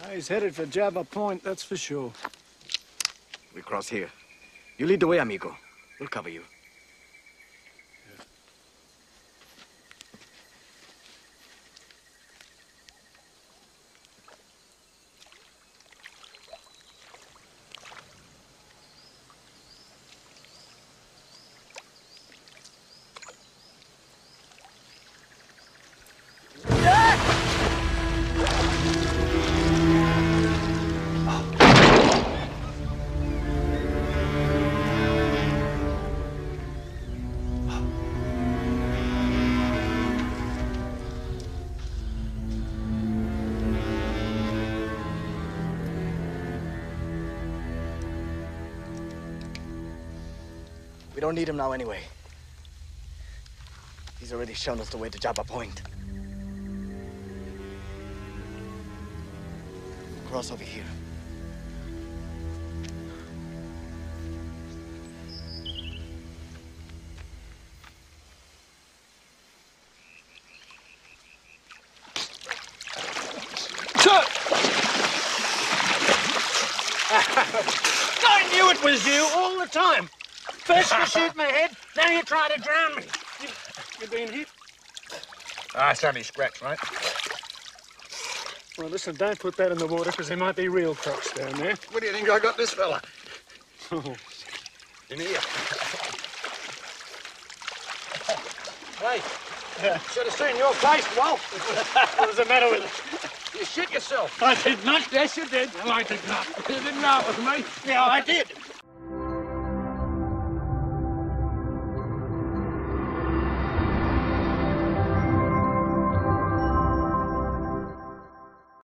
He's headed for Jabba Point, that's for sure. We cross here. You lead the way, amigo. We'll cover you. We don't need him now anyway. He's already shown us the way to Jabba Point. Cross over here. I knew it was you all the time. First you shoot my head, now you try to drown me. You been hit? It's only a scratch, right? Well, listen, don't put that in the water, because there might be real crocs down there. Where do you think I got this fella? Oh. In here. Hey, should have seen your face, Wolf. What was the matter with it? You shit yourself. I did not. Yes, you did. No, I did not. You didn't know it was me. Yeah, I did.